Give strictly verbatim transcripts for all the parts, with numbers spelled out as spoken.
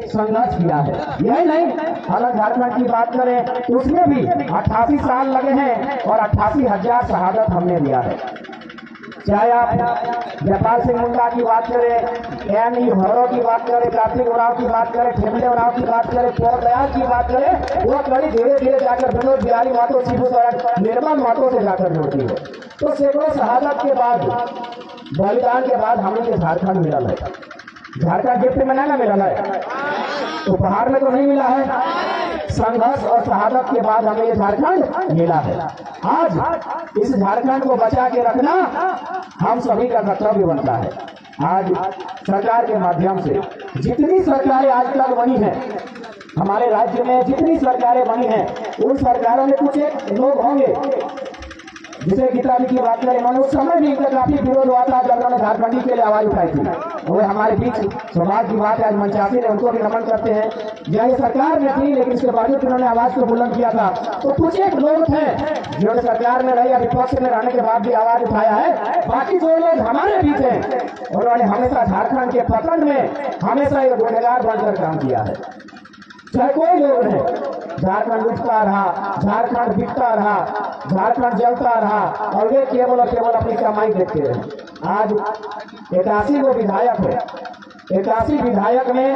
संघर्ष किया है। यही नहीं, अलग झारखंड की बात करें तो उसमें भी अट्ठासी साल लगे हैं और अट्ठासी हजार शहादत हमने दिया है। चाहे आप जयपाल सिंह मुंडा की बात करें, एन ई भैरव की बात करें, कार्तिक उरांव की बात करें, ठेमले उरांव की बात करें, कुंवर दयाल की बात करें, वो कड़ी धीरे धीरे जाकर विनोद बिहारी महतो, शिबू सोरेन, निर्मल महतो से जाकर जुड़ती है। तो सैकड़ों शहादत के बाद, बलिदान के बाद हम लोग झारखंड मिला है। झारखंड गिफ्ट में ना मिला है, उपहार में तो नहीं मिला है। संघर्ष और शहादत के बाद हमें ये झारखंड मिला है। आज इस झारखंड को बचा के रखना हम सभी का कर्तव्य बनता है। आज सरकार के माध्यम से जितनी सरकारें आज तक बनी हैं, हमारे राज्य में जितनी सरकारें बनी हैं, उन सरकारों में कुछ एक लोग होंगे, जिसे गीता जी की बात करें, इन्होंने उस समय भी इनका काफी विरोध हुआ था जब उन्होंने झारखंडी के लिए आवाज उठाई थी। वो हमारे बीच सौभाग्य की बात है, आज मंचासी ने उनको भी नमन करते हैं। यह सरकार में थी लेकिन इसके बावजूद उन्होंने आवाज को बुलंद किया था। तो कुछ एक लोग थे जिन्होंने सरकार में रहे या विपक्ष में रहने के बाद भी आवाज उठाया है। बाकी जो लोग हमारे बीच हैं, उन्होंने हमेशा झारखंड के पतन में हमेशा एक गुनहगार बनकर काम किया है। चाहे कोई लोग नहीं, झारखंड उठता रहा, झारखंड बिकता रहा, झारखंड जलता रहा और वे केवल और केवल अपनी कमाई देखते रहे। आज इक्यासी वो विधायक है, इक्यासी विधायक में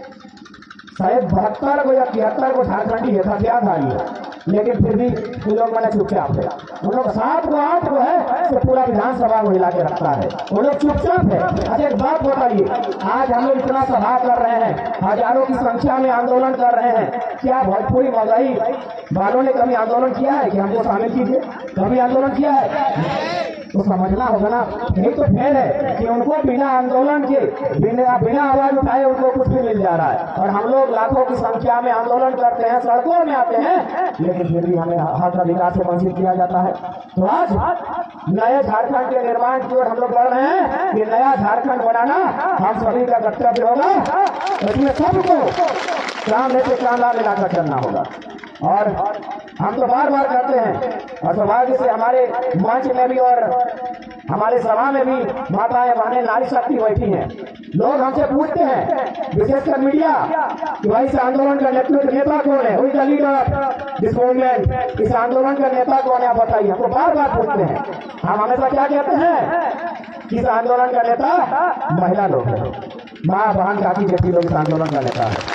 शायद बहत्तर को या तिहत्तर को झारखंडी यथार्थ आई है, लेकिन फिर भी उन लोग मैंने चुपचाप है। उन लोग सात को आठ को है तो पूरा विधानसभा को हिला के रखता है, वो लोग चुपचाप है। अच्छा एक बात बताइए, आज हम लोग इतना सभा कर रहे हैं, हजारों की संख्या में आंदोलन कर रहे हैं, क्या भोजपुरी मगही वालों ने कभी आंदोलन किया है कि हमको शामिल कीजिए? कभी आंदोलन किया है? तो समझना होगा ना, यही तो फेल है कि उनको बिना आंदोलन के, बिना बिना आवाज उठाए उनको कुछ भी मिल जा रहा है। और हम लोग लाखों की संख्या में आंदोलन करते हैं, सड़कों में आते हैं, लेकिन फिर भी हमें हक अधिकार से वंचित किया जाता है। तो आज नए झारखंड के निर्माण की ओर हम लोग बढ़ रहे हैं। कि नया झारखंड बनाना हम सभी का कर्तव्य होगा, इसमें सबको कांधे पे कांधा मिलाकर चलना होगा। और हम तो बार बार करते हैं और सौभाग्य से हमारे मंच में भी और हमारे सभा में भी माताएं बहनें नारी शक्ति बैठी हैं। लोग हमसे पूछते हैं, विशेषकर मीडिया, कि भाई इस आंदोलन का नेतृत्व नेता कौन है, हुई द लीडर दिस मूवमेंट, इस आंदोलन का नेता कौन है आप बताइए। हमको बार बार पूछते हैं, हम हमेशा क्या कहते हैं कि इस आंदोलन का नेता महिला लोग हैं, माँ बहन काकी जैसी लोग इस आंदोलन का नेता है।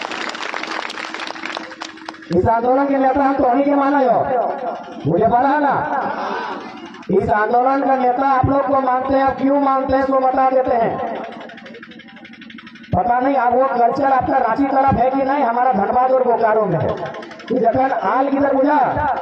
इस आंदोलन के नेता हम तो उन्हीं के माना हो, मुझे पता है ना। इस आंदोलन का नेता आप लोग को मानते हैं, क्यों मानते हैं तो बता देते हैं। पता नहीं आप वो कल्चर आपका रांची तरफ है कि नहीं, हमारा धनबाद और बोकारो में है। कि जगह आल किधर बुझा,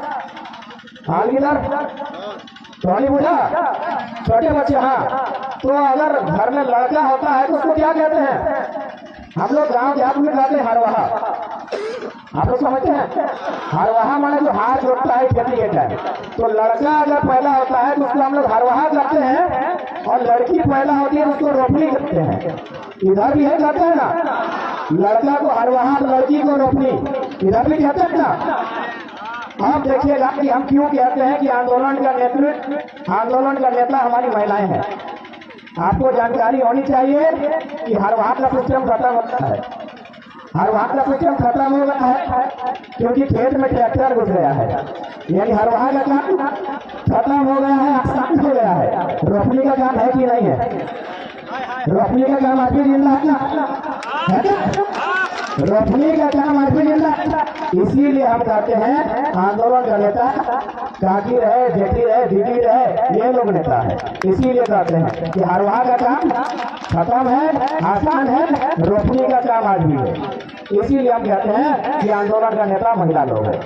आल किधर ट्रॉली बुझा, छोटे बच्चे। हाँ, तो अगर घर में लड़का होता है तो उसको क्या कहते हैं? हम लोग गांव देहात में कहते हैं हरवाहा। आप लोग समझते हैं? हरवाहा माने जो हाथ जोड़ता है खेती के टाइम। तो लड़का अगर पैदा होता है तो उसको हम लोग हरवाहा करते हैं, और लड़की पैदा होती है तो उसको रोपनी करते हैं। इधर भी है कहते हैं ना, लड़का को हरवाहा, लड़की को रोपनी, इधर भी कहते हैं ना। आप देखिएगा कि हम क्यों कहते हैं कि आंदोलन का नेतृत्व, आंदोलन का नेता हमारी महिलाएं हैं। आपको जानकारी होनी चाहिए कि हरवाहा का सिस्टम खत्म होता है, हरवाहा का सिस्टम खत्म हो गया है क्योंकि खेत में ट्रैक्टर घुस गया है। यानी हरवाहा का काम खत्म हो गया है, आसान हो गया है। रोपनी का काम है कि नहीं है? रोपनी का काम आज भी जिंदा है, रोपनी का काम आज भी जिंदा है। इसीलिए हम कहते हैं आंदोलन का नेता काकी रहे, जेठी रहे, दीदी रहे, ये लोग नेता है। इसीलिए कहते हैं कि हरवाहा का काम खत्म है, आसान है, रोपनी का काम आज भी है। इसीलिए हम कहते हैं कि आंदोलन का नेता महिला लोग है।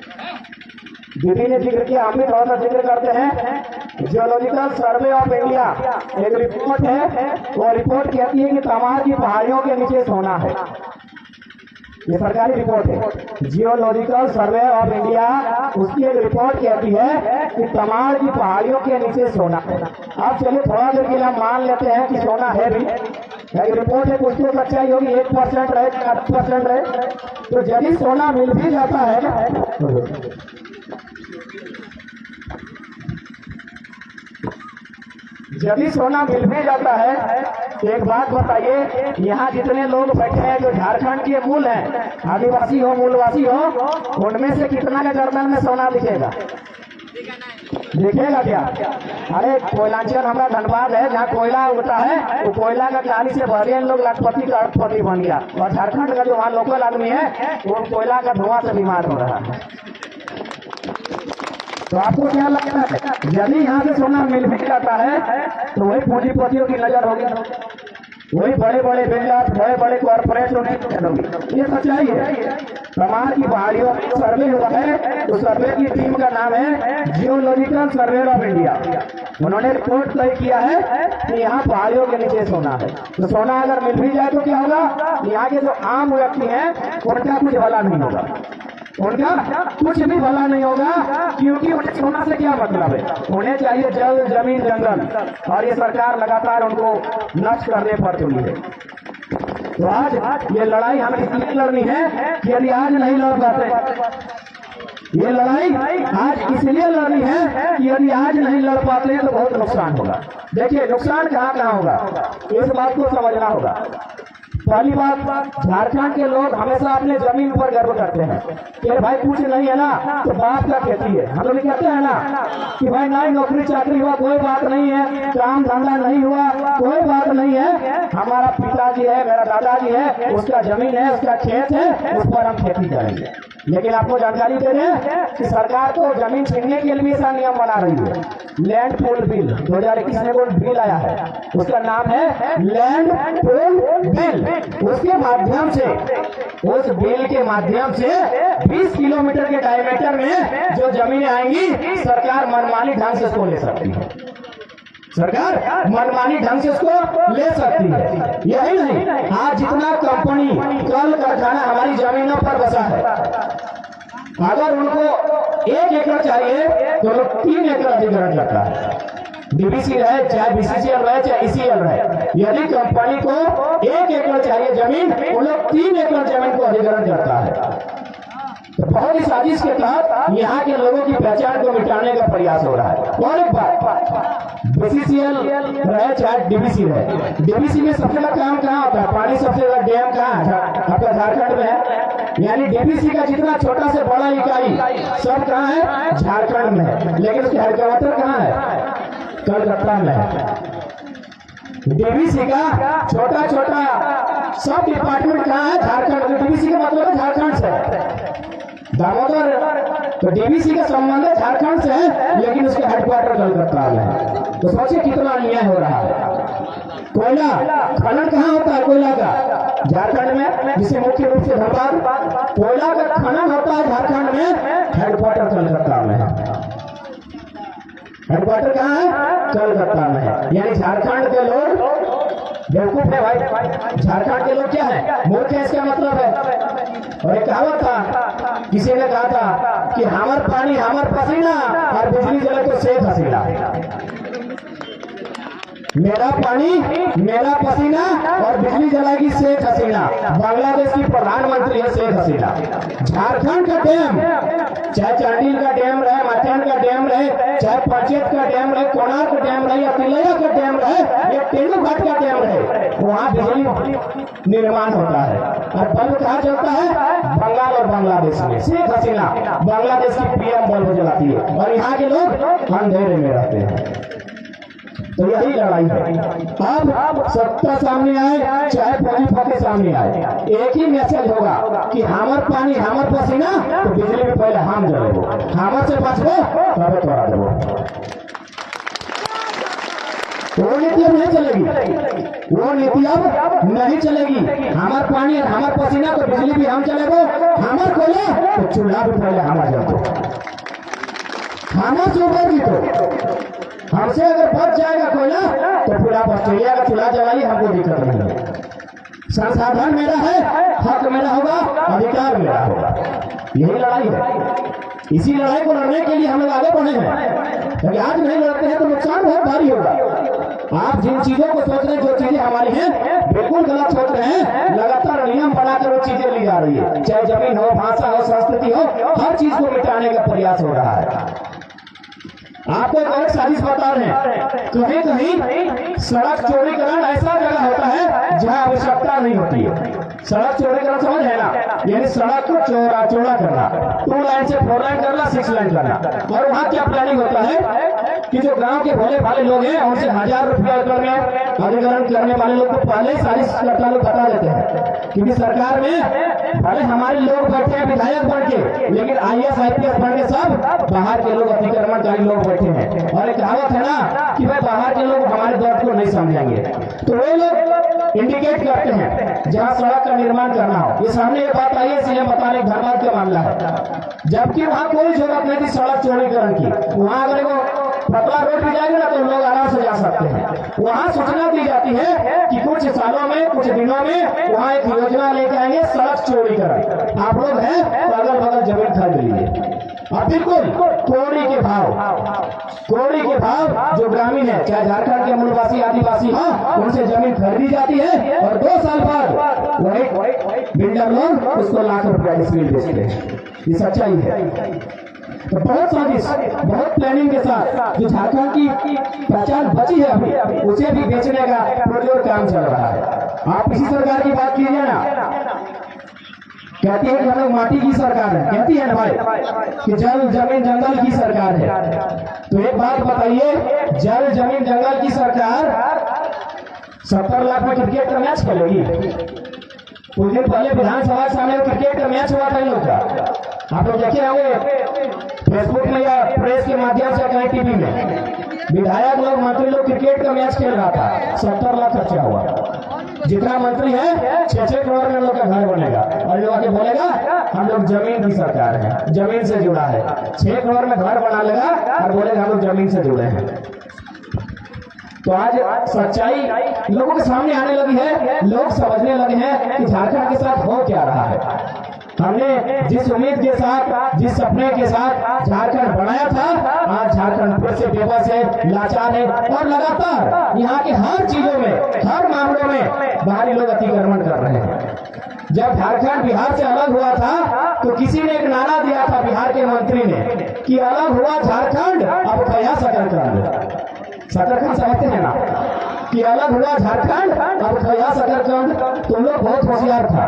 दीदी ने जिक्र किया, हम भी थोड़ा सा जिक्र करते हैं। जियोलॉजिकल सर्वे ऑफ इंडिया एक रिपोर्ट है, वो रिपोर्ट कहती है कि तमार की पहाड़ियों के नीचे सोना है। ये सरकारी रिपोर्ट है, जियोलॉजिकल सर्वे ऑफ इंडिया, उसकी एक रिपोर्ट कहती है कि तमाड़ की पहाड़ियों के नीचे सोना है। अब चलिए थोड़ा देर के लिए हम मान लेते हैं कि सोना है भी, एक रिपोर्ट है, कुछ तो सच्चाई होगी, एक परसेंट रहे, आठ परसेंट रहे। तो यदि सोना मिल भी जाता है, यदि सोना मिल भी जाता है, एक बात बताइए, यहाँ जितने लोग बैठे हैं जो झारखंड के मूल हैं, आदिवासी हो मूलवासी हो, उनमें से कितना के गर्दन में सोना दिखेगा? दिखेगा क्या? अरे कोयलांचल हमारा धनबाद है, जहाँ कोयला उगता है, वो कोयला का कहानी से भरे लोग लाखपति का अरबपति बन गया, और झारखंड का जो वहाँ लोकल आदमी है वो कोयला का धुआं से बीमार हो रहा है। तो आपको क्या लगता है, यदि यहाँ से सोना मिल भी जाता है तो वही पूंजीपतियों की नजर होगी, वही बड़े बड़े बिल्डर, बड़े बड़े कॉर्पोरेट होगी। ये सच्चाई है। समाज की पहाड़ियों में सर्वे हुआ है, तो सर्वे की टीम का नाम है जियोलॉजिकल सर्वे ऑफ इंडिया। उन्होंने रिपोर्ट तय किया है कि यहाँ पहाड़ियों के नीचे सोना है। तो सोना अगर मिल भी जाए तो क्या होगा? यहाँ के जो आम व्यक्ति हैं उनका कुछ भला नहीं होगा, उनका कुछ भी भला नहीं होगा, क्योंकि उन्हें सोना से क्या मतलब है? उन्हें चाहिए जल, जमीन, जंगल, और ये सरकार लगातार उनको नष्ट करने पर तुली है। तो आज ये लड़ाई हमें इसलिए लड़नी है कि यदि आज नहीं लड़ पाते, ये लड़ाई आज इसलिए लड़नी है कि यदि आज नहीं लड़ पाते हैं तो बहुत नुकसान होगा। देखिए नुकसान कहाँ कहाँ होगा, इस बात को समझना होगा। पहली बात, झारखंड के लोग हमेशा अपने जमीन पर गर्व करते हैं कि भाई कुछ नहीं है ना तो बाप का खेती है। हम लोग कहते हैं ना कि भाई नहीं नौकरी चाकरी हुआ कोई बात नहीं है, काम धंधा नहीं हुआ कोई बात नहीं है, हमारा पिताजी है, मेरा दादाजी है, उसका जमीन है, उसका खेत है, उस पर हम खेती करेंगे। लेकिन आपको जानकारी दे रहे हैं कि सरकार को जमीन छीनने के लिए ऐसा नियम बना रही है। लैंड पूल बिल दो हजार इक्कीस में कोई बिल आया है, उसका नाम है लैंड पूल बिल। उसके माध्यम से, उस बिल के माध्यम से बीस किलोमीटर के डायमीटर में जो जमीनें आएंगी, सरकार मनमानी ढंग से उसको ले सकती है। सरकार मनमानी ढंग से उसको ले सकती है। यही नहीं, आज जितना कंपनी, कल कारखाना हमारी जमीनों पर बसा है, अगर उनको एक एकड़ चाहिए तो लोग तीन एकड़ अधिग्रहण करता है। डीबीसी रहे चाहे बीसीसीएल रहे चाहे ईसीएल रहे, यदि कंपनी को एक एकड़ चाहिए जमीन, वो लोग तीन एकड़ जमीन को अधिग्रहण करता है। तो बहुत ही साजिश के तहत यहाँ के लोगों की पहचान को मिटाने का प्रयास हो रहा है। और एक बात, बीसीसीएल रहे चाहे डीबीसी रहे, डीबीसी में सबसे ज्यादा काम कहाँ होता है? पानी सबसे ज्यादा डैम कहाँ है? आपका झारखंड में है। यानी डीबीसी का जितना छोटा से बड़ा इकाई सब कहाँ है? झारखंड में है। लेकिन उसके हेडक्वार्टर कहाँ है? कलकत्ता में है। डीबीसी का छोटा छोटा सब डिपार्टमेंट कहाँ है? झारखंड में। डीबीसी का मतलब है झारखंड से दामोदर, तो डीबीसी का संबंध है झारखंड से है, लेकिन उसके हेडक्वार्टर कलकत्ता में है। तो सोचिए कितना अन्याय हो रहा है। कोयला खनन कहाँ होता है? कोयला का झारखंड में, जिसे मुख्य रूप से धनबाद, कोयला का खनन होता है झारखंड में, हेडक्वार्टर कलकत्ता में है। हेडक्वार्टर कहाँ है? कलकत्ता में है। यानी झारखंड के लोग बेवकूफ है भाई। झारखंड के लोग क्या है? मूर्ख है, इसका मतलब है। और एक कहावत था, किसी ने कहा था कि हमर पानी हमर पसीना और बिजली जले तो शेख हसीना। मेरा पानी मेरा पसीना और बिजली जलाएगी शेख हसीना। बांग्लादेश की प्रधानमंत्री है शेख हसीना। झारखंड का डैम, चाहे चांडिल का डैम रहे, माथेरान का डैम रहे, चाहे पंचेत का डैम रहे, कोणार्क का डैम रहे या तिलैया का डैम रहे या तेलुघाट का डैम रहे, वहाँ बिजली निर्माण होता है। और बल्ब कहाँ चलता है? बंगाल और बांग्लादेश में। शेख हसीना बांग्लादेश की पीएम बल्ब जलाती है और यहाँ के लोग अंधेरे में रहते हैं। तो यही लड़ाई है। अब सत्ता सामने आए चाहे पूंजीपति सामने आए, एक ही मैसेज होगा कि हमर पानी हमर पसीना, तो बिजली में पहले हम जलेबो, हमर से बचबो तब तोड़ा देबो। वो नीति अब नहीं चलेगी, वो नीति अब नहीं चलेगी। हमर पानी और हमर पसीना, तो बिजली भी हम चलेबो, हमर कोयला तो चूल्हा भी पहले हमार जलबो। हमर चूल्हा तो हमसे अगर बच जाएगा कोयला तो फिर आप ऑस्ट्रेलिया का चूल्हा जलाइए, हमको दिक्कत नहीं है। संसाधन मेरा है, हक मेरा होगा, अधिकार मेरा होगा। यही लड़ाई है। इसी लड़ाई को लड़ने के लिए हम लोग आगे बढ़े हैं। क्योंकि आज नहीं लड़ते हैं तो नुकसान बहुत भारी होगा। आप जिन चीजों को सोच रहे हैं, जो चीजें हमारी हैं, बिल्कुल गलत सोच रहे हैं। लगातार नियम बनाकर वो चीजें ली जा रही है, चाहे जमीन हो, भाषा हो, संस्कृति हो, हर चीज को मिटाने का प्रयास हो रहा है। आपको एक और साजिश बता रहे हैं, कहीं कहीं सड़क चौड़ीकरण ऐसा जगह होता है जहाँ आवश्यकता नहीं होती है। सड़क चौड़ीकरण समझ है ना, यानी सड़क को चौड़ा चौड़ा करना, टू लाइन से फोर लाइन करना, सिक्स लाइन करना। और वहाँ क्या प्लानिंग होता है कि जो गांव के भोले भाले लोग हैं उनसे हजार रुपया एकड़ में अधिग्रहण करने वाले लोग को पहले सारी सरकार लोग बता देते हैं, क्योंकि सरकार में भले हमारे लोग बैठे हैं विधायक बन के, लेकिन I S I P S बन के सब बाहर के लोग अतिक्रमणकारी लोग बैठे हैं। और एक कहावत है ना कि भाई बाहर के लोग हमारे दर्द को नहीं समझेंगे, तो वो लोग इंडिकेट करते हैं जहाँ सड़क का निर्माण करना हो। ये सामने ये बात आई है इसलिए बता रहे धनबाद का मामला है, जबकि वहाँ कोई जरूरत नहीं थी सड़क चौड़ीकरण की। वहाँ अगर वो पतला रोड भी जाएगा ना तो लोग आराम से जा सकते हैं। वहाँ सूचना दी जाती है कि कुछ सालों में कुछ दिनों में वहाँ एक योजना लेके आएंगे सड़क चौड़ीकरण। आप लोग हैं तो अगल बगल जमीन खरीद लीजिए। और बिल्कुल कोड़ी के भाव, कोड़ी के भाव जो ग्रामीण है चाहे झारखंड के मूलवासी आदिवासी हो उनसे जमीन खरीदी जाती है और दो साल बाद वही बिल्डर लोग उसको लाख रुपया डिसमिल बेचते हैं। ये सच्चाई है। तो बहुत साजिश, बहुत प्लानिंग के साथ जो झारखंड की पहचान बची है अभी उसे भी बेचने का पुरजोर काम चल रहा है। आप इसी सरकार की बात कीजिए ना, कहती है कि हम लोग माटी की सरकार है, कहती है ना भाई कि जल जमीन जंगल की सरकार है। तो एक बात बताइए, जल जमीन जंगल की सरकार सत्तर लाख में क्रिकेट का मैच खेलेगी? कुछ दिन पहले विधानसभा सामने क्रिकेट का मैच हुआ था इन लोग का, आप लोग देखे होंगे फेसबुक में या प्रेस के माध्यम से कहीं टीवी में। विधायक लोग मंत्री लोग क्रिकेट का मैच खेल रहा था, सत्तर लाख खर्चा हुआ। जितना मंत्री है छह छह करोड़ में लोग का घर बनेगा और लोग आके बोलेगा हम लोग जमीन की सरकार है, जमीन से जुड़ा है। छह करोड़ में घर बना लेगा और बोलेगा हम लोग जमीन से जुड़े हैं। तो आज सच्चाई लोगों के सामने आने लगी है, लोग समझने लगे हैं कि झारखंड के साथ हो क्या रहा है। हमने जिस उम्मीद के साथ, जिस सपने के साथ झारखंड बनाया था, आज झारखंड फिर से बेबस है, लाचार है और लगातार यहाँ के हर चीजों में, हर मामलों में बाहरी लोग अतिक्रमण कर रहे हैं। जब झारखंड बिहार से अलग हुआ था तो किसी ने एक नारा दिया था बिहार के मंत्री ने कि अलग हुआ झारखंड अब खया शकरकंद। शकरकंद समझते हैं ना कि अलग हुआ झारखंड अब खया शकरकंद। तुम लोग बहुत होशियार था,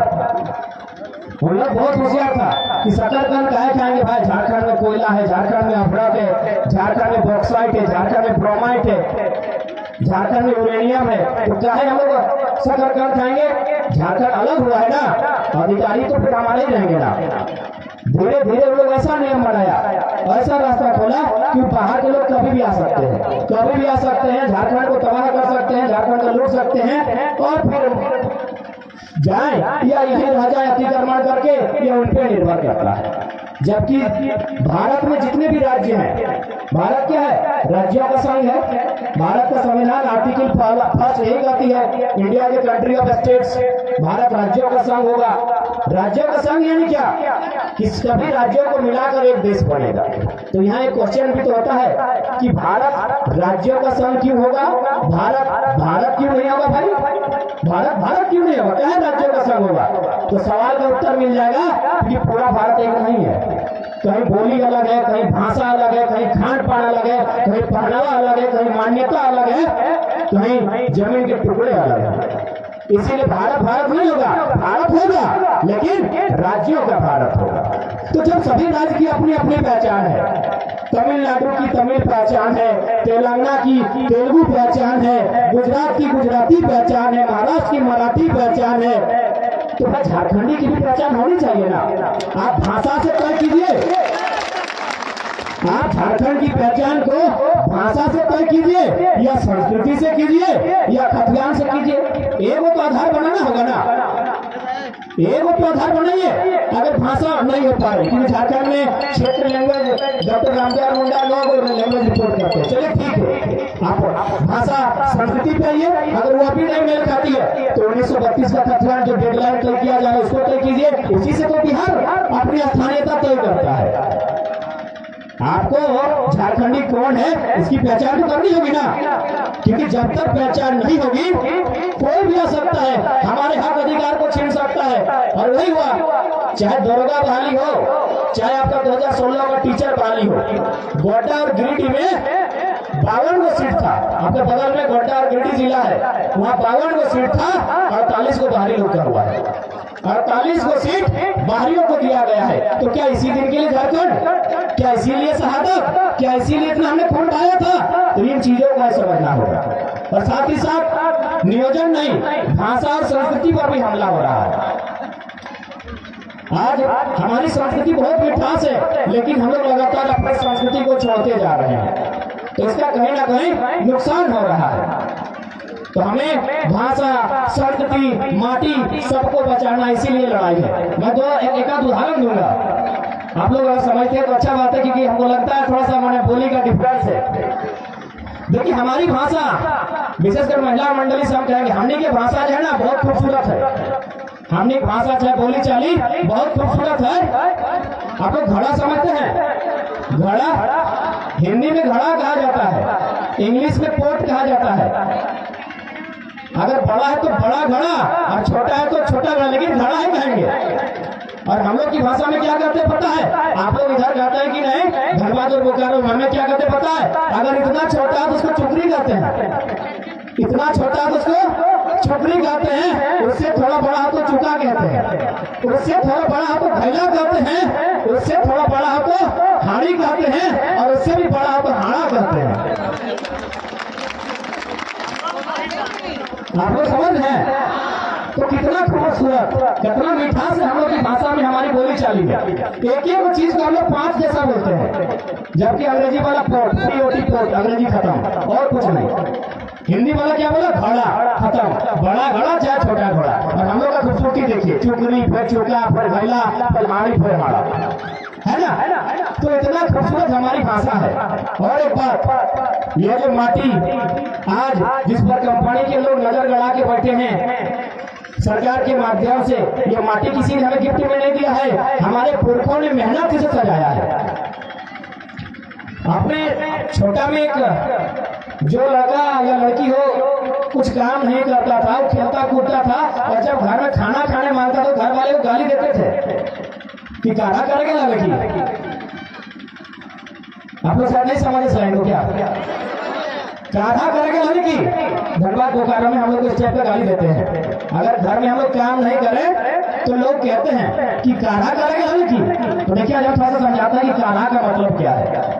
उन लोग बहुत होशियार था कि शकरकंद कहे खाएंगे भाई झारखंड में कोयला है, झारखंड में अफरत है, झारखंड में बॉक्साइट है, झारखंड में ब्रोमाइट है, झारखंड में यूरेनियम है, तो चाहे हम लोग शकरकंद खाएंगे। झारखंड अलग हुआ है ना, अधिकारी तो फिर हमारे ही रहेंगे ना। धीरे धीरे लोग ऐसा नियम बनाया, ऐसा रास्ता खोला कि बाहर के लोग कभी भी आ सकते हैं, कभी भी आ सकते हैं, झारखंड को तबाह कर सकते हैं, झारखंड को लूट सकते हैं और फिर जाए या इधर रह जाए अतिक्रमण करके, ये उन पे निर्भर करता है। जबकि भारत में जितने भी राज्य हैं, भारत क्या है, राज्यों का संघ है। भारत का संविधान आर्टिकल फर्स्ट यही कहती है इंडिया के कंट्री ऑफ स्टेट्स, भारत राज्यों का संघ होगा। राज्यों का संघ यानी क्या कि सभी राज्यों को मिलाकर एक देश बनेगा। तो यहाँ एक क्वेश्चन भी तो होता है कि भारत राज्यों का संघ क्यों होगा, भारत भारत क्यों नहीं होगा भाई, भारत भारत क्यों नहीं होगा, क्या राज्यों का संघ होगा? तो सवाल का उत्तर मिल जाएगा कि पूरा भारत एक नहीं है। कहीं बोली अलग है, कहीं भाषा अलग है, कहीं खान पान अलग है, कहीं पहनावा अलग है, कहीं मान्यता अलग है, कहीं जमीन के टुकड़े अलग है। इसीलिए भारत भारत नहीं होगा, भारत होगा लेकिन राज्यों का भारत होगा। तो जब सभी राज्य की अपनी अपनी पहचान है, तमिलनाडु की तमिल पहचान है, तेलंगाना की तेलुगु पहचान है, गुजरात की गुजराती पहचान है, महाराष्ट्र की मराठी पहचान है, तो भाई झारखंडी की भी पहचान होनी चाहिए ना। आप भाषा से तय कीजिए, आप झारखंड की पहचान को भाषा से तय कीजिए या संस्कृति से कीजिए या खतियान से कीजिए, एगो तो आधार बनाना होगा ना, एगो तो आधार बनाइए। अगर भाषा नहीं हो पा रही, क्योंकि झारखंड में क्षेत्र लैंग्वेज डॉक्टर रामदयाल मुंडा लोग लैंग्वेज रिपोर्ट करते हैं, चलिए ठीक है, आप भाषा संस्कृति पे आइए। अगर वो भी नहीं मेल खाती है तो उन्नीस सौ बत्तीस का खतियान जो डेडलाइन तय किया जाए उसको तय कीजिए, उसी से तो बिहार अपनी स्थानीयता तय करता है। आपको झारखंडी कौन है इसकी पहचान तो करनी होगी ना। क्योंकि जब तक पहचान नहीं होगी कोई भी आ सकता है, हमारे हक अधिकार को छीन सकता है। और वही हुआ, चाहे दरोगा बहाली हो, चाहे आपका दो हजार सोलह का टीचर बहाली हो। गोड्डा और गिरिडीह में बावन को सीट था, आपके बगल में गोड्डा और गिरिडीह जिला है, वहाँ बावन को सीट था, अड़तालीस को बाहरी रोका हुआ है। अड़तालीस को सीट बाहरियों को दिया गया है। तो क्या इसी दिन के लिए झारखंड, क्या इसीलिए शहादत, क्या इसीलिए इतना हमने खून बहाया था? तो इन चीजों को समझना होगा। और साथ ही साथ नियोजन नहीं, भाषा और संस्कृति पर भी हमला हो रहा है। आज हमारी संस्कृति बहुत मिठास है, लेकिन हम लोग लगातार अपनी संस्कृति को छोड़ते जा रहे हैं, तो इसका कहीं ना कहीं नुकसान हो रहा है। तो हमें भाषा, संस्कृति, माटी सबको बचाना, इसीलिए लड़ाई है। मैं दो एक आध उदाहरण दूंगा, आप लोग अगर समझते हैं तो अच्छा बात है, क्योंकि हमको लगता है थोड़ा सा मैंने बोली का डिफरेंस है। देखिए हमारी भाषा, विशेषकर महिला मंडली से हम कहेंगे, हमने की भाषा जो है ना बहुत खूबसूरत है। हमने भाषा चाहे बोली चाली बहुत खूबसूरत है। आप लोग घड़ा समझते हैं? घड़ा हिंदी में घड़ा कहा जाता है, इंग्लिश में पोट कहा जाता है। अगर बड़ा है तो बड़ा घड़ा और छोटा है तो छोटा घड़ा, लेकिन घड़ा ही कहेंगे। और हम लोग की भाषा में क्या कहते हैं पता है? आप लोग इधर कहते हैं कि नहीं, धनबाद और बोकारो में क्या कहते पता है? अगर इतना छोटा है तो उसको चुकरी कहते हैं, इतना छोटा है तो उसको चुकरी कहते हैं, उससे थोड़ा बड़ा हो तो चुका कहते हैं, उससे थोड़ा बड़ा हो तो भैला कहते हैं, उससे थोड़ा बड़ा हो तो हाड़ी कहते हैं, और उससे भी बड़ा हो तो हाड़ा कहते हैं। आप लोग समझ हैं? तो कितना खूबसूरत, कितना मिठास है हम लोग की भाषा में हमारी बोली चाली है। एक एक चीज को हम लोग पांच जैसा बोलते हैं, जबकि अंग्रेजी वाला port, P O T port, अंग्रेजी खत्म और कुछ नहीं। हिंदी वाला क्या बोला? घड़ा खत्म, बड़ा घड़ा चाहे छोटा घड़ा। और हम लोग का खूबसूरती देखिए, चुकरी फिर चुका फिर भैला फिर हाड़ी फिर हाड़ा, है ना? तो इतना खूबसूरत हमारी भाषा है। और एक बात, ये जो माटी आज जिस पर कंपनी के लोग नजर गड़ा के बैठे हैं सरकार के माध्यम से, ये माटी किसी ने हमें गिफ्ट में नहीं दिया है, हमारे पुरखों ने मेहनत से सजाया है। आपने छोटा में एक जो लड़का या लड़की हो कुछ काम नहीं करता था, वो खेलता कूदता था, और जब घर में खाना खाने मांगता तो घर वाले को गाली देते थे कि काढ़ा करेंगे ना लड़की। आप लोग शायद नहीं समझ इस लाइन को, क्या काढ़ा करेंगे लड़की? धनबाद बोकारो में हम लोग इस टाइप पे गाली देते हैं। अगर घर में हम लोग काम नहीं करें तो लोग कहते हैं कि काढ़ा करेंगे लड़की। तो देखिए जब थोड़ा सा समझाता है कि काढ़ा का मतलब क्या है।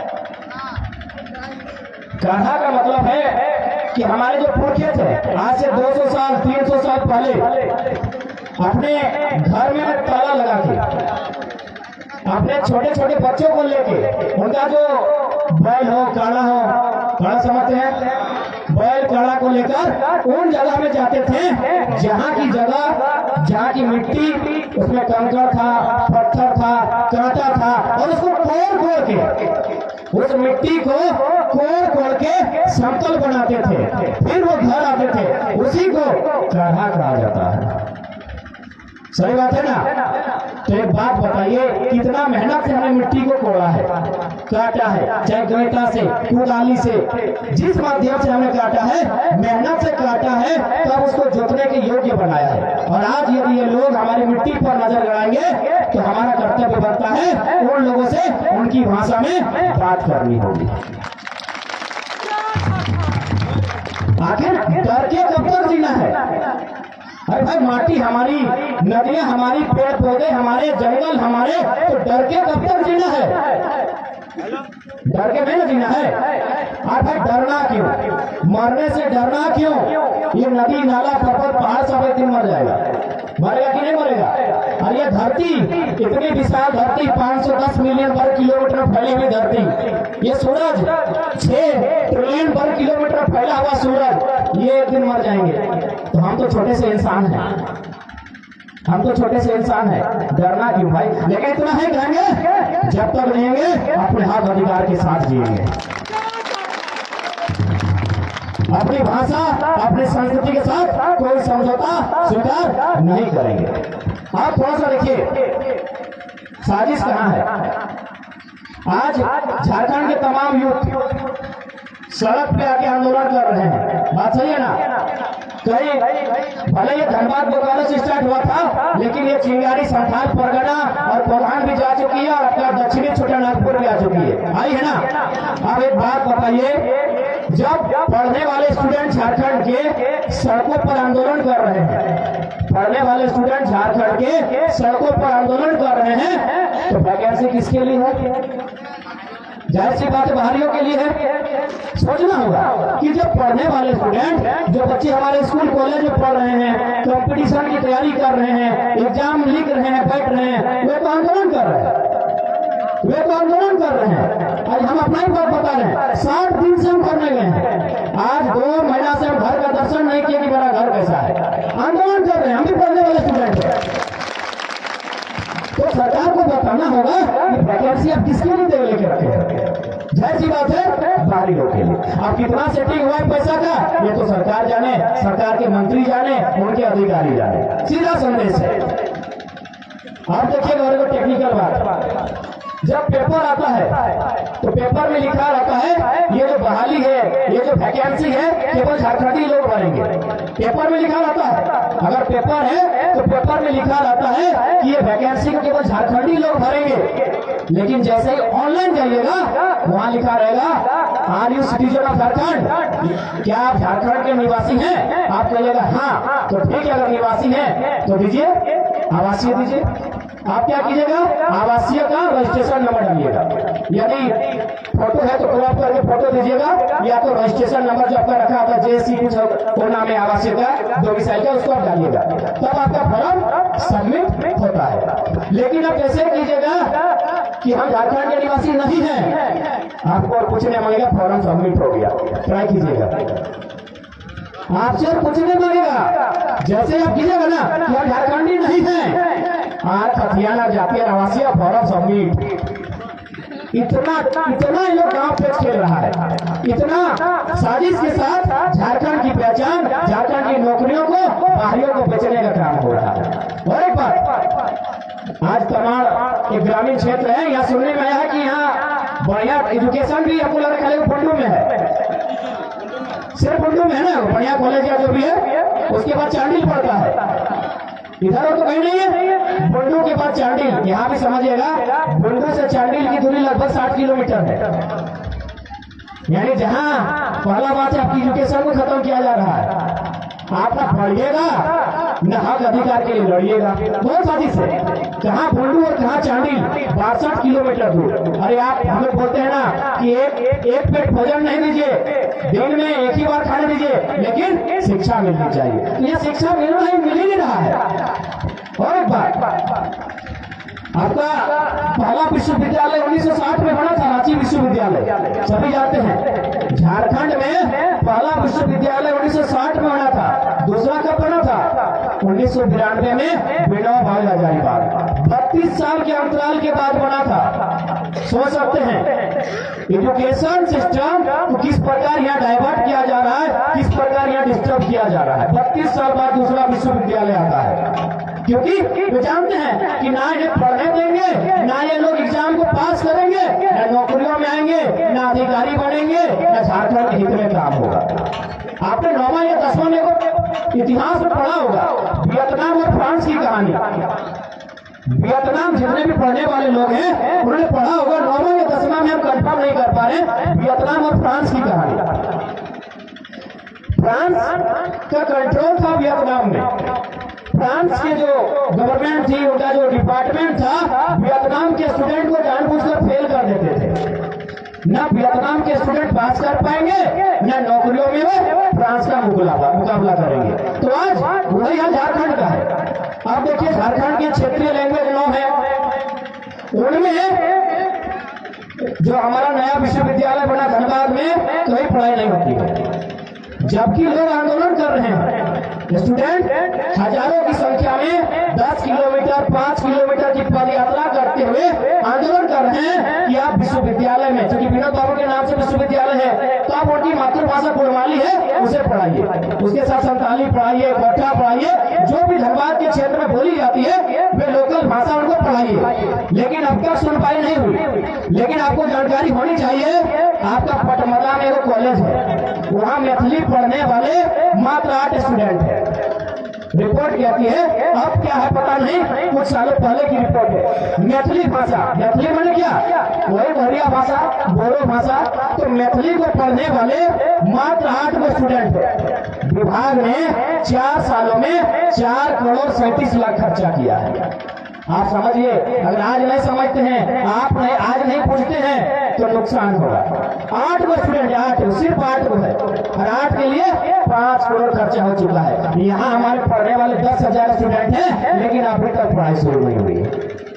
काढ़ा का मतलब है कि हमारे जो पुरखे थे आज से दो सौ साल तीन सौ साल पहले अपने घर में ताला लगा के अपने छोटे छोटे बच्चों को लेके, उनका जो बैल हो काढ़ा हो, काढ़ा समझते हैं, बैल काढ़ा को लेकर उन जगह में जाते थे जहाँ की जगह, जहाँ की मिट्टी उसमें कंकड़ था, पत्थर था, कांटा था, और उसको कोड़ कोड़ के, उस मिट्टी को कोड़ कोड़ के समतल बनाते थे, फिर वो घर आते थे, उसी को काढ़ा कहा जाता है। सही बात है ना? तो एक बात बताइए, कितना मेहनत से हमने मिट्टी को कोड़ा है, काटा है, चाहे गैंटा से, कुदाली से, जिस माध्यम से हमने काटा है, मेहनत से काटा है, तब उसको जोतने के योग्य बनाया है। और आज यदि ये लोग हमारी मिट्टी पर नजर गड़ाएंगे तो हमारा कर्तव्य बनता है उन लोगों से उनकी भाषा में बात करनी होगी। आखिर डर के कब तक जीना है? अरे भाई माटी हमारी, नदियां हमारी, पेड़ पौधे हमारे, जंगल हमारे, तो डर के कब तक जीना है? डर के नहीं ना जीना है। अरे भाई डरना क्यों? मरने से डरना क्यों? ये नदी नाला पर्वत पहाड़ सब एक दिन मर जाएगा, मरेगा कि नहीं मरेगा? और ये धरती, इतनी विशाल धरती, पाँच सौ दस मिलियन वर्ग किलोमीटर फैली हुई धरती, ये सूरज छह ट्रिलियन वर्ग किलोमीटर फैला हुआ सूरज, ये एक दिन मर जाएंगे। तो हम तो छोटे से इंसान हैं, हम तो छोटे से इंसान हैं, डरना क्यों भाई? लेकिन इतना है कहेंगे, जब तक रहेंगे अपने हक अधिकार के साथ जिएंगे, अपनी भाषा अपनी संस्कृति के साथ कोई समझौता स्वीकार नहीं करेंगे। आप थोड़ा सा देखिए साजिश कहाँ है। आज झारखंड के तमाम यूथ सड़क पे आके आंदोलन कर रहे हैं। बात सही है ना? कहीं भले ये धनबाद बोकारो से स्टार्ट हुआ था, लेकिन ये चिंगारी संथाल परगना और कोल्हान भी जा चुकी है और अपना दक्षिणी छोटानागपुर भी आ चुकी है, आई है ना। अब एक बात बताइए, जब पढ़ने वाले स्टूडेंट झारखंड के सड़कों पर आंदोलन कर रहे हैं, पढ़ने वाले स्टूडेंट झारखंड के सड़कों पर आंदोलन कर रहे हैं, तो वैकेंसी किसके लिए है? जाहिर सी बात बाहरियों के लिए है। सोचना होगा कि जो पढ़ने वाले स्टूडेंट, जो बच्चे हमारे स्कूल कॉलेज में पढ़ रहे हैं, कंपटीशन की तैयारी कर रहे हैं, एग्जाम लिख रहे हैं, बैठ रहे हैं, वे तो आंदोलन कर रहे हैं, वे तो आंदोलन कर रहे हैं। आज हम अपना ही बात बता रहे हैं, साठ दिन से हम करने गए हैं, आज दो महीना से हम घर का दर्शन नहीं किए कि मेरा घर कैसा है। आंदोलन कर रहे हैं, हम भी पढ़ने वाले स्टूडेंट हैं। तो सरकार को बताना होगा कि वैकेंसी आप किसके लिए लेके रखे हैं। जाहिर सी बात है बाहरी लोग के लिए। अब कितना सेटिंग हुआ है पैसा का, ये तो सरकार जाने, सरकार के मंत्री जाने, उनके अधिकारी जाने। सीधा संदेश है। आप देखिएगा और टेक्निकल बात, जब पेपर आता है तो पेपर में लिखा रहता है ये जो बहाली है, ये जो वैकेंसी है, केवल झारखंडी लोग भरेंगे। पेपर में लिखा रहता है, अगर पेपर है तो पेपर में लिखा रहता है कि ये वैकेंसी को केवल झारखंडी लोग भरेंगे। लेकिन जैसे ही ऑनलाइन जाइएगा, वहां लिखा रहेगा are you citizen of Jharkhand, क्या आप झारखंड के निवासी हैं? आप कहिएगा हाँ, तो ठीक है, अगर निवासी हैं तो दीजिए आवासीय दीजिए। आप क्या कीजिएगा, आवासीय का रजिस्ट्रेशन नंबर डालिएगा। यदि फोटो है तो क्रॉप करके फोटो दीजिएगा, या तो रजिस्ट्रेशन नंबर जो आपका रखा था जेसी कुछ वो नाम है आवासीय का, डोमिसाइल का, उसको आप डालिएगा, तब आपका फॉर्म सबमिट होता है। लेकिन आप कैसे कीजिएगा कि हम झारखंड के निवासी नहीं हैं, आपको और पूछने मांगेगा फॉर्म सबमिट हो गया, ट्राई कीजिएगा। आपसे पूछने मांगेगा, जैसे आप कीजिएगा ना कि हम झारखंडी नहीं हैं, आर हथियाना जातीय आवासीय फॉर्म सबमिट। इतना इतना ये लोग गांव पेच खेल रहा है, इतना साजिश के साथ झारखंड की पहचान, झारखंड की नौकरियों को बाहरियों को बेचने का काम हो रहा है। और एक बात, आज तमाम एक ग्रामीण क्षेत्र है, यहाँ सुनने में आया है कि यहाँ बढ़िया एजुकेशन भी आपको लग रहा है फुंडू में है, सिर्फ फुंडू में है ना, बढ़िया कॉलेज या जो भी है, उसके बाद चांडिल पड़ता है। इधर तो कहीं नहीं है, बुंडू के बाद चांडिल। यहाँ भी समझिएगा, बुंडू से चांडिल की दूरी लगभग साठ किलोमीटर है। यानी जहाँ पहला बात है आपकी एजुकेशन को खत्म किया जा रहा है। आप ना पढ़िएगा न हक अधिकार के लिए लड़िएगा। बहुत साजिश है, कहाँ बुंडू और कहाँ चांडिल, बासठ किलोमीटर दूर। अरे आप हम लोग बोलते हैं ना कि एक एक पेट भोजन नहीं दीजिए, दिन में एक ही बार खाने दीजिए, लेकिन शिक्षा मिलनी चाहिए। तो यह शिक्षा मिल रहा है, मिल ही नहीं रहा है। और एक बात, आपका पहला विश्वविद्यालय उन्नीस सौ साठ में बना था, रांची विश्वविद्यालय, सभी जानते हैं। झारखंड में पहला विश्वविद्यालय उन्नीस सौ साठ में बना था। दूसरा कब बना था? उन्नीस सौ बिरानवे में विनोबा भावे हजारीबाग। बत्तीस साल के अंतराल के बाद बना था। सोच सकते हैं एजुकेशन सिस्टम को किस प्रकार यहाँ डाइवर्ट किया जा रहा है, किस प्रकार यहाँ डिस्टर्ब किया जा रहा है। बत्तीस साल बाद दूसरा विश्वविद्यालय आता है, क्योंकि वे जानते हैं कि ना ये पढ़ने देंगे, ना ये लोग एग्जाम को पास करेंगे, ना नौकरियों में आएंगे, ना अधिकारी बनेंगे, ना झारखंड के हित में काम होगा। आपने नौवा या दसवां में को इतिहास में पढ़ा होगा, वियतनाम और फ्रांस की कहानी। वियतनाम जितने भी पढ़ने वाले लोग हैं उन्होंने पढ़ा होगा, नौवा या दसवां में हम कंफर्म नहीं कर पा रहे, वियतनाम और फ्रांस की कहानी। फ्रांस का कंट्रोल था वियतनाम में। फ्रांस के जो गवर्नमेंट थी, उनका जो डिपार्टमेंट था, वियतनाम के स्टूडेंट को जानबूझकर फेल कर देते थे। न वियतनाम के स्टूडेंट पास कर पाएंगे, न नौकरियों में वे फ्रांस का मुकाबला मुकाबला करेंगे। तो आज वही हाल झारखंड का है। आप देखिए झारखंड के क्षेत्रीय लैंग्वेज लॉ है, उनमें जो हमारा नया विश्वविद्यालय बना धनबाद में, कहीं पढ़ाई नहीं होती है, जबकि लोग आंदोलन कर रहे हैं। स्टूडेंट हजारों की संख्या में दस किलोमीटर पांच किलोमीटर की पद यात्रा करते हुए आंदोलन कर रहे हैं कि आप विश्वविद्यालय में, क्योंकि विनोद बाबू के नाम से विश्वविद्यालय है, तो आप उनकी मातृभाषा पुरवाली है उसे पढ़ाइए, उसके साथ संताली पढ़ाइए, कोटा पढ़ाइए, जो भी धनबाद के क्षेत्र में बोली जाती है वे लोकल भाषा उनको पढ़ाइए। लेकिन अब तक सुनवाई नहीं हुई। लेकिन आपको जानकारी होनी चाहिए, आपका पटमला में वो कॉलेज है, वहाँ मैथिली पढ़ने वाले मात्र आठ स्टूडेंट है। रिपोर्ट कहती है, अब क्या है पता नहीं, कुछ सालों पहले की रिपोर्ट है। मैथिली भाषा, मैथिली मैंने क्या, वही भरिया भाषा, बोडो भाषा, तो मैथिली को पढ़ने वाले मात्र आठ गो स्टूडेंट है। विभाग ने चार सालों में चार करोड़ सैंतीस लाख खर्चा किया है। आप समझिए, अगर आज नहीं समझते हैं, आप नहीं आज नहीं पूछते हैं तो नुकसान होगा। आठ गो स्टूडेंट, आठ सिर्फ आठ गो है, और आठ के लिए पांच करोड़ खर्चा हो चुका है। यहाँ हमारे पढ़ने वाले दस हजार स्टूडेंट हैं, लेकिन अभी तक पढ़ाई शुरू नहीं हुई है।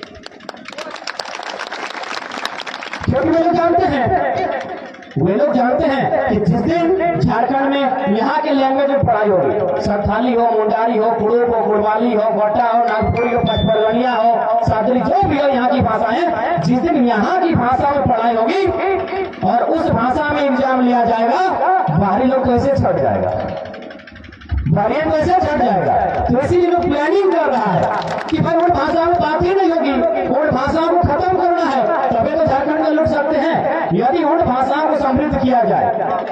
क्योंकि वे लोग जानते हैं वे लोग जानते हैं कि जिस दिन झारखंड में यहाँ के लैंग्वेज में पढ़ाई होगी, संथाली हो, मुंडारी हो, कुड़ूक हो, गुड़वाली हो, गोटा हो, नागपुरी हो, पचपरगनिया हो, सादरी, जो भी हो यहाँ की भाषा है, जिस दिन यहाँ की भाषा में पढ़ाई होगी और उस भाषा में एग्जाम लिया जाएगा, बाहरी लोग कैसे छट जाएगा, बाहरी कैसे छट जाएगा। तो इसीलिए लोग प्लानिंग कर रहा है कि भाई उन भाषा में बात ही नहीं होगी, उन भाषाओं को खत्म करना है, तभी तो झारखंड में लुट सकते हैं। यदि उन भाषाओं को समृद्ध किया जाए,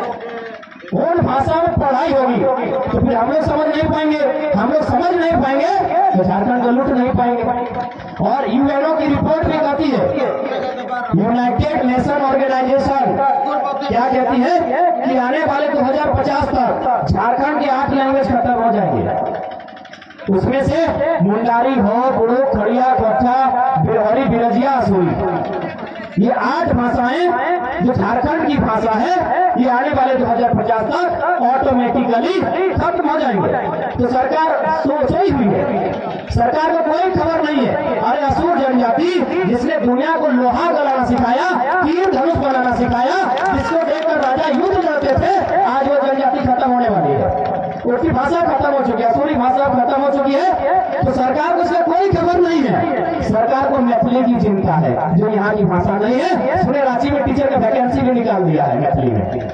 उन भाषा में पढ़ाई होगी, तो फिर हम लोग समझ नहीं पाएंगे, हम लोग समझ नहीं पाएंगे तो झारखंड को लूट नहीं पाएंगे। और यूएनओ की रिपोर्ट भी कहती है, यूनाइटेड नेशन ऑर्गेनाइजेशन क्या कहती है कि आने वाले दो हजार पचास तक झारखंड की आठ लैंग्वेज खत्म हो जाएंगे। उसमें से मुंडारी हो, बुड़ो, खड़िया, गोठा, बिरहरी, बिरजिया, असुरी, ये आठ भाषाएं जो झारखंड की भाषा है, ये आने वाले दो हजार पचास तक ऑटोमेटिकली खत्म हो जाएंगे। तो सरकार सोच ही हुई है, सरकार को कोई खबर नहीं है। अरे असुर जनजाति जिसने दुनिया को लोहा गलाना सिखाया, तीर धनुष बनाना सिखाया, जिसको देखकर राजा युद्ध लड़ते थे, आज वो जनजाति खत्म होने वाली है, उसकी भाषा खत्म हो चुकी है, असुरी भाषा खत्म हो चुकी है। तो सरकार को इसका कोई खबर नहीं है। सरकार को मैथिली की चिंता है, जो यहाँ की भाषा नहीं है। सुने रांची में टीचर का वैकेंसी भी निकाल दिया है मैथिली में।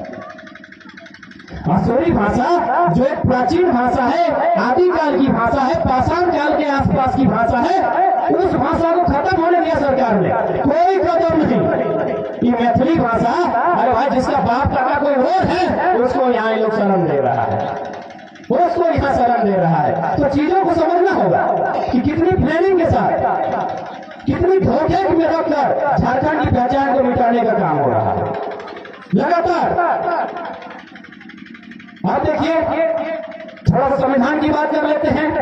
असुरी भाषा जो एक प्राचीन भाषा है, आदिकाल की भाषा है, पाषाण काल के आसपास की भाषा है, उस भाषा को खत्म होने दिया सरकार ने, कोई कदम नहीं। ये मैथिली भाषा, अरे भाई जिसका बाप का कोई और है, उसको यहाँ लोग शरण दे रहा है, उसको यहाँ शरण दे रहा है। तो चीजों को समझना होगा कि कितनी प्लानिंग के साथ, कितनी धोखे में रखकर झारखंड की पहचान को मिटाने का काम हो रहा है लगातार। आप देखिए, थोड़ा सा संविधान की बात कर लेते हैं।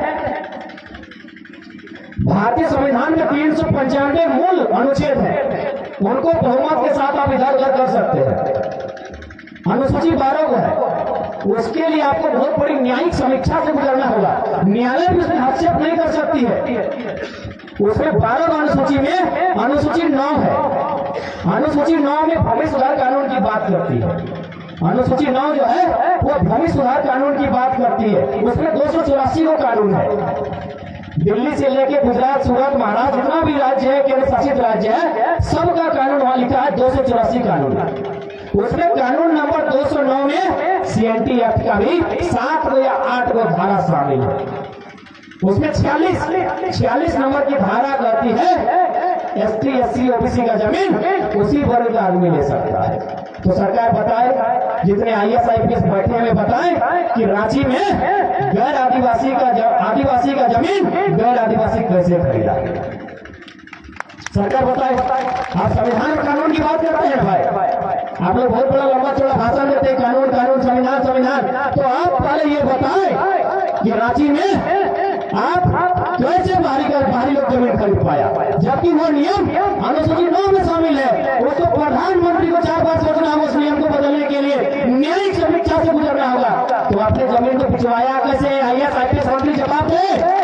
भारतीय संविधान में तीन सौ पंचानवे मूल अनुच्छेद हैं, उनको बहुमत के साथ आप इधर उधर कर सकते हैं। अनुसूची बारह को है, उसके लिए आपको बहुत बड़ी न्यायिक समीक्षा से गुजरना होगा। न्यायालय भी उसमें हस्तक्षेप नहीं कर सकती है। उसमें बारह अनुसूची में अनुसूची नौ है, अनुसूची नौ में भूमि सुधार कानून की बात करती है। अनुसूची नौ जो है वो भूमि सुधार कानून की बात करती है। उसमें दो सौ चौरासी को कानून है। दिल्ली से लेके गुजरात, सूरत, महाराष्ट्र, जितना भी राज्य है, केंद्र शासित राज्य है, सबका कानून वहां लिखा है, दो सौ चौरासी कानून। उसमें कानून नंबर दो सौ नौ में सीएनटी एक्ट का भी सात को या आठ को धारा शामिल है। उसमें छियालीस छियालीस नंबर की धारा कहती है एसटी, एससी, ओबीसी का जमीन उसी वर्ग का आदमी ले सकता है। तो सरकार बताए, जितने आईएएस आईपीएस बैठे हैं बताएं कि रांची में गैर आदिवासी का आदिवासी का जमीन गैर आदिवासी कैसे खरीदा। सरकार बताए बताए आप संविधान और कानून की बात करते हैं भाई, आप लोग बहुत बड़ा लंबा चौड़ा भाषण देते हैं, कानून कानून संविधान संविधान। तो आप पहले ये बताएं कि रांची में आप कैसे बाहरी का बाहरी लोग जमीन खरीद पाया, जबकि वो नियम अनुसूची नौ में शामिल है। उसको प्रधानमंत्री को चार बार सोचना होगा, उस नियम को बदलने के लिए न्यायिक समीक्षा से गुजरना होगा। तो आपने जमीन को पिछवाया कैसे? आईएएस आईपीएस मंत्री जवाब दे,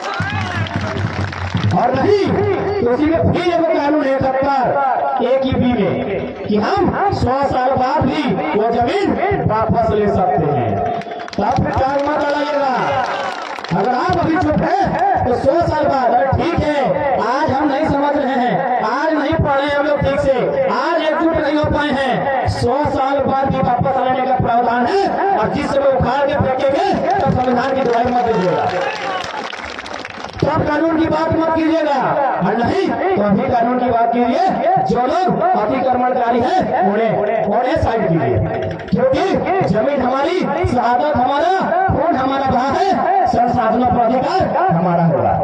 और नहीं तो उसी में फिर एक कानून है सत्तर एक ई में कि हम सौ साल बाद भी वो जमीन वापस ले सकते हैं। तो आप फिर चार्ज मत लगाइएगा। अगर आप अभी चुप है तो सौ साल बाद, अरे ठीक है आज हम नहीं समझ रहे हैं, आज नहीं पढ़े हम लोग ठीक से, आज एकजुट नहीं हो पाए हैं, सौ साल बाद भी वापस लेने का प्रावधान है। और जिस समय उखाड़ के फेंकेंगे तो संविधान की दुहाई मत दीजिएगा, तो आप कानून की बात मत कीजिएगा। और नहीं तो अभी कानून की बात कीजिए, जो लोग अतिक्रमणकारी है उन्हें उन्हें साइड कीजिए, क्योंकि जमीन हमारी, शहादत हमारा, खून हमारा बहा है, संसाधनों पर अधिकार हमारा होगा।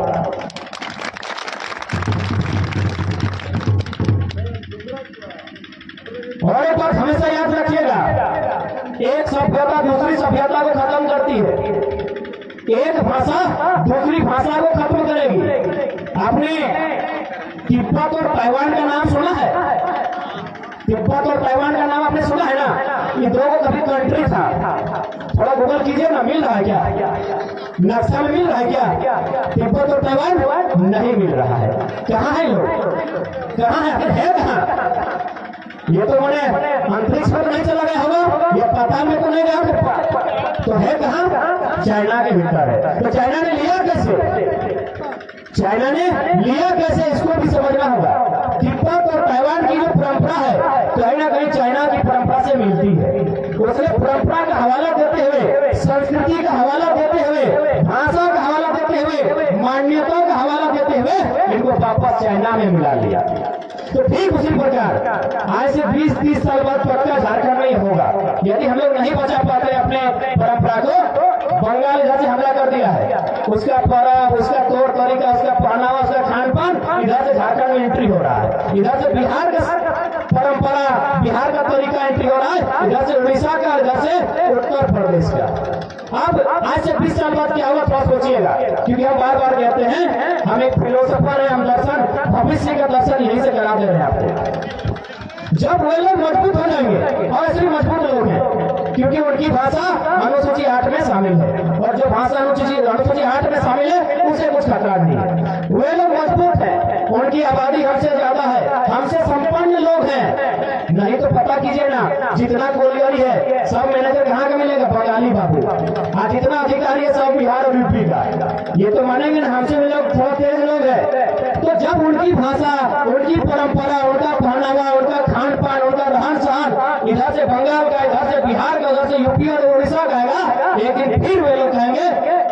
और एक बात हमेशा याद रखिएगा, एक सभ्यता दूसरी सभ्यता को खत्म करती है, एक भाषा दूसरी भाषा को खत्म करेगी। आपने तिब्बत और ताइवान का नाम सुना है? तिब्बत और ताइवान का नाम आपने सुना है ना? ये दो कभी कंट्री था, थोड़ा गूगल कीजिए ना, मिल रहा है क्या? नक्शा में मिल रहा है क्या? तिब्बत और ताइवान नहीं मिल रहा है। कहाँ है लोग? कहाँ है? है कहाँ? ये तो मैंने अंतरिक्ष पर नहीं चला गया होगा, ये पता में तो नहीं गया, तो है कहाँ? चाइना के भीतर है। तो चाइना ने लिया कैसे? चाइना ने लिया कैसे, इसको भी समझना होगा। तिब्बत और ताइवान की जो परंपरा है कहीं ना कहीं चाइना की परंपरा से मिलती है। उसने परंपरा का हवाला देते हुए, संस्कृति का हवाला देते हुए, भाषा का हवाला देते हुए, मान्यता का हवाला देते हुए इनको वापस चाइना में मिला लिया। तो ठीक उसी प्रकार आज से बीस तीस साल बाद पक्का झारखंड में ही होगा। यदि हम लोग नहीं बचा पाते अपने परंपरा को, बंगाल इधर से हमला कर दिया है, उसका पर्व, उसका तौर तरीका, उसका पहनावा, उसका खान पान इधर से झारखंड में एंट्री हो रहा है, इधर से बिहार का परंपरा, बिहार का तरीका एंट्री हो रहा है, इधर से उड़ीसा का, इधर से उत्तर प्रदेश का। अब आज से बीस साल बाद क्या होगा थोड़ा सोचिएगा, क्योंकि हम बार बार कहते हैं हम एक फिलोसोफर है, हम दर्शन, भविष्य का दर्शन यहीं से करा दे रहे हैं आपको। जब वे लोग मजबूत हो जाएंगे, और ऐसे भी मजबूत लोग हैं, क्योंकि उनकी भाषा अनुसूची आठ में शामिल है, और जो भाषा अनुसूची अनुसूची आठ में शामिल है उसे कुछ खतरा नहीं है। वे लोग मजबूत हैं, उनकी आबादी हमसे ज्यादा है, हमसे संपन्न लोग हैं। नहीं तो पता कीजिए ना, जितना गोलियारी है सब मैनेजर कहाँ का मिलेगा? बंगाली बाबू। आज जितना अधिकारी है सब बिहार और यूपी का। ये तो मानेंगे ना, हमसे भी लोग थोड़ा तेज लोग है। तो जब उनकी भाषा, उनकी परंपरा, उनका पहनावा, उनका खान पान, उनका रहन सहन इधर से बंगाल का, इधर से बिहार का, उधर से यूपी और उड़ीसा का आएगा, लेकिन फिर वे लोग कहेंगे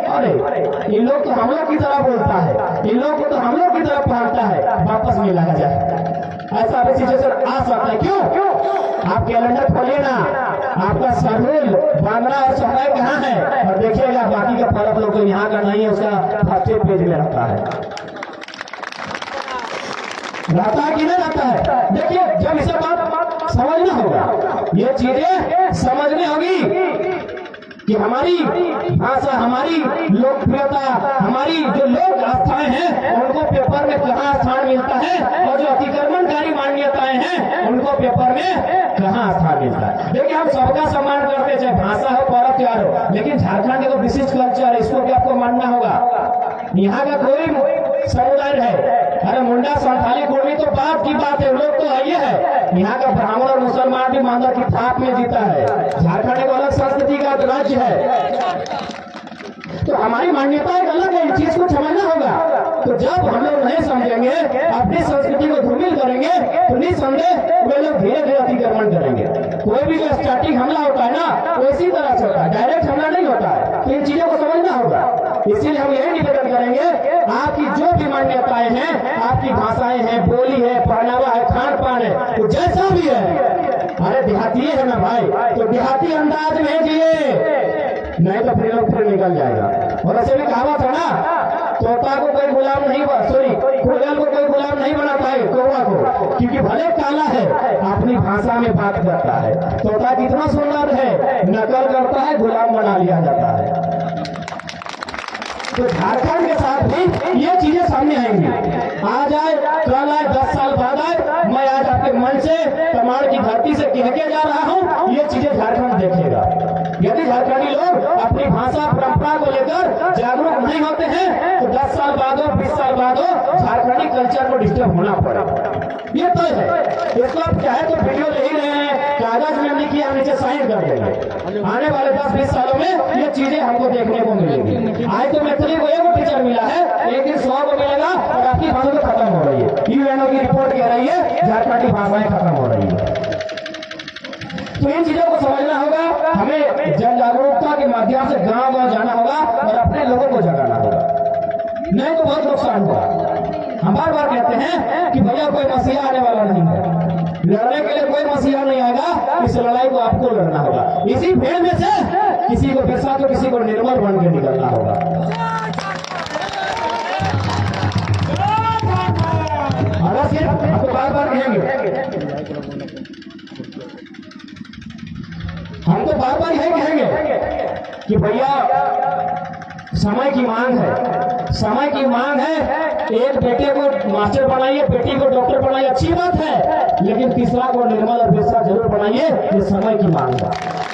अरे इन लोग तो हम लोग की तरह बोलता है, इन लोग को तो हम लोग की तरह पहनता है, वापस मिला जाए। ऐसा भी सिचुएशन आ सकता है। क्यों? आप कैलेंडर खोलिए ना, आपका सरहुल, बांद्रा और सफाई कहाँ है, और देखिएगा बाकी का पर्व लोग यहाँ का नहीं है, उसका फर्स्ट पेज में रहता है, रहता है कि नहीं रहता है? देखिए, जब इसे बात समझना होगा, ये चीजें समझनी होगी कि हमारी भाषा, हमारी लोकप्रियता, हमारी जो लोक आस्थाएं हैं उनको पेपर में कहाँ स्थान मिलता है, और जो अतिक्रमणकारी मान्यताएं हैं उनको पेपर में कहाँ स्थान मिलता है। देखिए, हम सबका सम्मान करते हैं, चाहे भाषा हो, पर्व त्योहार हो, लेकिन झारखंड के तो विशिष्ट कल्चर है, इसको भी आपको मानना होगा। यहाँ का कोई समुदाय है, अरे मुंडा, संथाली, कुर्मी तो बात की बात है, लोग तो है ये है। यहाँ का ब्राह्मण और मुसलमान भी मानदार की थाप में जीता है। झारखंड एक अलग संस्कृति का राज्य है, तो हमारी मान्यता एक अलग है, इस चीज को समझना होगा। तो जब हम लोग नहीं समझेंगे, अपनी संस्कृति को धूमिल करेंगे, तो निसंदेह वे लोग धीरे धीरे अतिक्रमण करेंगे। कोई भी जो स्टार्टिंग हमला होता है ना, वो इसी तरह से होता है, डायरेक्ट हमला नहीं होता है। तो इन चीजों को समझना होगा। इसीलिए हम यही निवेदन करेंगे, आपकी जो भी मान्यताएं हैं, आपकी भाषाएं हैं, बोली है, पहनावा है, खान पान है, तो जैसा भी है, अरे देहाती है ना भाई, तो देहाती अंदाज में जिए, नहीं तो फिर लोग फिर निकल जाएगा। और ऐसे भी कहावत है ना, तोता को कोई गुलाम नहीं, सॉरी कोयल को कोई गुलाम नहीं बनाता है, कौवा को, क्योंकि भले काला है अपनी भाषा में बात करता है। तोता कितना सुंदर है, नकल करता है, गुलाम बना लिया जाता है। तो झारखंड के साथ भी ये चीजें सामने आएंगी, आज आए, कल आए, दस साल बाद आए। मैं आज आपके मन से, प्रमाण की धरती से कह के जा रहा हूँ, ये चीजें झारखंड देखेगा। यदि झारखंडी लोग अपनी भाषा, परंपरा को लेकर जागरूक नहीं होते हैं, तो दस साल बाद हो, बीस साल बाद हो, झारखंडी कल्चर को डिस्टर्ब होना पड़ेगा। ये तय है। इसको आप चाहे तो वीडियो ले ही रहे हैं, कागज में लिखिए, हम नीचे साइन कर देंगे। आने वाले दस बीस सालों में ये चीजें हमको देखने को मिलेगी। आज तो मैथिली को एक टीचर मिला है, एक दिन सौ को मिलेगा, और आपकी भाषा तो खत्म हो रही है। यूएनओ की रिपोर्ट कह रही है झारखंडी भाषाएं खत्म हो रही है। तो इन चीजों को समझना होगा, हमें जन जागरूकता के माध्यम से गांव गांव जाना होगा और अपने लोगों को जगाना होगा, नहीं तो बहुत नुकसान होगा। हम बार बार कहते हैं कि भैया कोई मसीहा आने वाला नहीं है, लड़ने के लिए कोई मसीहा नहीं आएगा, इस लड़ाई को आपको लड़ना होगा। इसी भेड़ में से किसी को पैसा तो किसी को निर्मल बन के निकलना होगा। अगर सिर्फ आपको बार बार कहेंगे, हम तो बार बार यही कहेंगे कि भैया समय की मांग है, समय की मांग है। एक बेटे को मास्टर बनाइए, बेटी को डॉक्टर बनाइए, अच्छी बात है, लेकिन तीसरा को निर्मल और दूसरा जरूर बनाइए, ये समय की मांग है।